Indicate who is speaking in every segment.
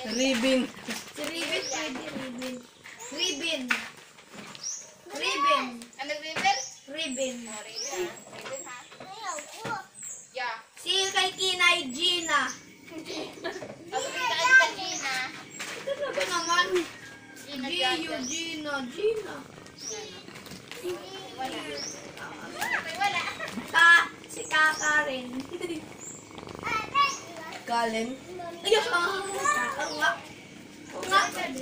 Speaker 1: Ribbon.
Speaker 2: Si Ribbon pwede, Ribbon. Ribbon. Ribbon.
Speaker 3: Ano ribbon?
Speaker 2: Ribbon.
Speaker 3: Oh, ribbon. Ribbon ha? Yeah.
Speaker 2: Si kay Kinay, Gina.
Speaker 3: Tapos kita ka Gina.
Speaker 2: Ito ba naman?
Speaker 3: Gina
Speaker 2: Gio,
Speaker 3: Gina.
Speaker 2: Gina, Gina.
Speaker 3: Wala. Wala.
Speaker 2: Si Kakarin.
Speaker 1: Kalen.
Speaker 2: Ayos, oo nga. Oo nga.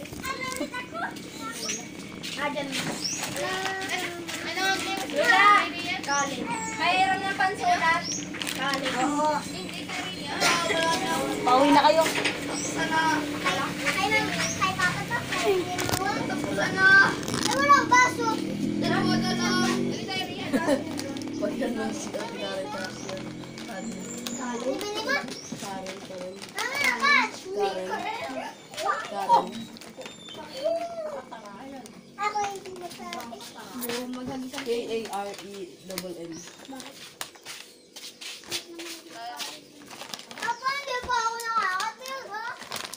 Speaker 2: Dyan.
Speaker 3: Ano ang
Speaker 2: Wala. Kalin. Mayroon ng pansulat. Kalin. Oo.
Speaker 3: Hindi ka rin yan.
Speaker 1: Pauwi na kayo.
Speaker 2: Sana.
Speaker 4: Kay Papa to.
Speaker 2: Tapos ano.
Speaker 4: Ay, walang baso.
Speaker 2: Dalawa na lang.
Speaker 3: Hindi ka rin yan.
Speaker 1: Pagyan mo si Karen tapos yan. Karen.
Speaker 4: Bibili mo?
Speaker 1: Karen.
Speaker 4: Mama, nakas.
Speaker 1: Karen.
Speaker 4: Ako hindi masarap.
Speaker 1: K-A-R-E-N-N.
Speaker 4: Papa, hindi pa ako nakakatil, ha?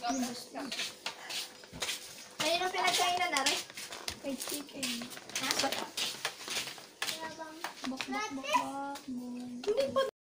Speaker 2: Ayun ang pinagkainan na rin. Kay chicken. Ha?
Speaker 4: Kaya bang...
Speaker 2: Bak. Hindi pa